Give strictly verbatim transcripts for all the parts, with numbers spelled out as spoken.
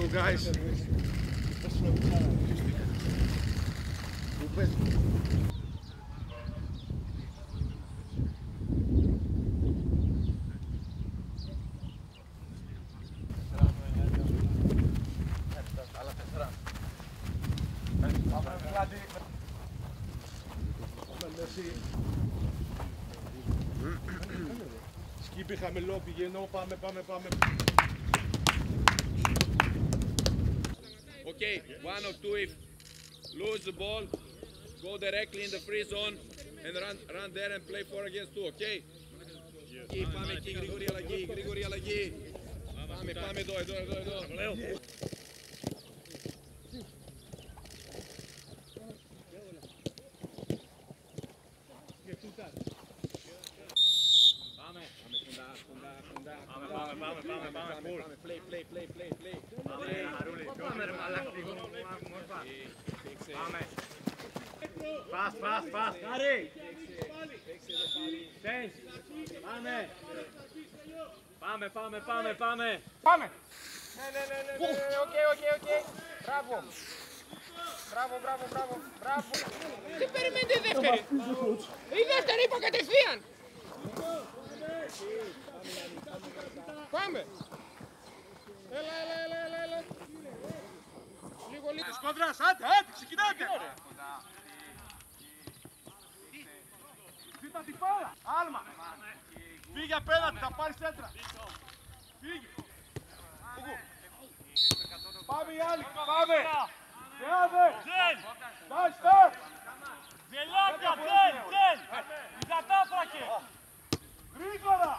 guys. Σκύπη χαμηλό, πηγαίνω, πάμε, πάμε, πάμε. Okay, one or two if lose the ball, go directly in the free zone and run, run there and play four against two, okay? Εκεί, πάμε εκεί, γρήγορη αλλαγή, γρήγορη αλλαγή. Πάμε, πάμε εδώ, εδώ, εδώ, εδώ. Πάμε, πάμε κοντά, κοντά, κοντά. Πάμε, πάμε, πάμε, πάμε, πάμε, πάμε, play, play, play, play, play. Πάμε, Αρούλη, πάμε ρε μαλάκι, μόρφα. Πάμε. Fast, fast, fast, Harry. Change. Πάμε. Πάμε, πάμε, πάμε, πάμε. Πάμε! Ναι, ναι, ναι, ναι, ναι, οκ, οκ, οκ. Μπράβο. Μπράβο, μπράβο, μπράβο, μπράβο. Τι περιμένετε η δεύτερη? Η δεύτερη είπα κατευθείαν. Πάμε. Έλα, έλα, έλα, έλα, έλα. Λίγο, λίγο. Σκόντρας, άντε, άντε, ξεκινάτε. Ζήτα την πάρα, άλμα. Φύγε απέναντι, θα πάρεις έντρα. Φύγε. Πάμε οι άλλοι, πάμε. Θεάδε. Στάρ, στάρ. Ζελάκια, τζεν, τζεν. Η κατάφρακε. Γρήγορα.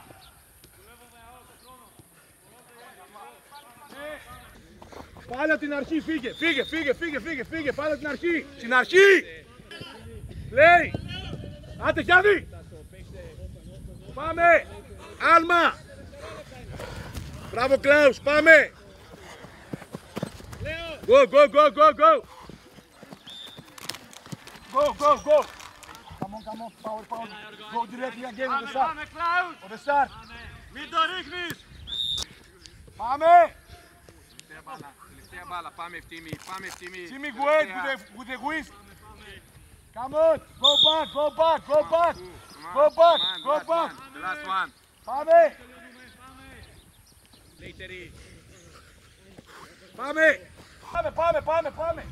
Πάλι από την αρχή, φύγε, φύγε, φύγε, φύγε, φύγε, φύγε, πάλι από την αρχή. Στην αρχή. Λέει. Άντε, Γιάννη. Πάμε. Άλμα. Μπράβο, Κλάους, πάμε. Go, go, go, go, go. Go, go, go. Come on, come on, power, power. Go directly again on the start. Πάμε, Κλάους. On the start. Μην το ρίχνεις. Πάμε. Τελευταία μπάλα, τελευταία μπάλα, πάμε ευθύμη, πάμε ευθύμη. Timmy, go ahead with the, with the whisk. Come on, go back, go back, go back. Go back, go back. The last one. Πάμε. Later. Πάμε. Πάμε, πάμε, πάμε, πάμε.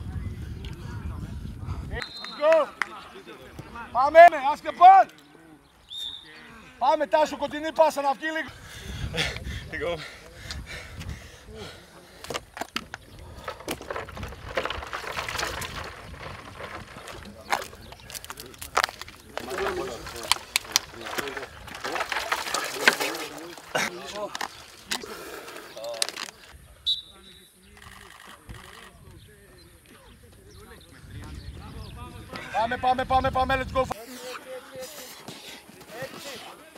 Let's go. Πάμε, ask a ball. Πάμε, Τάσο, κοντινή πάσα να βγει λίγο. Πάμε, πάμε, πάμε, πάμε, let's go.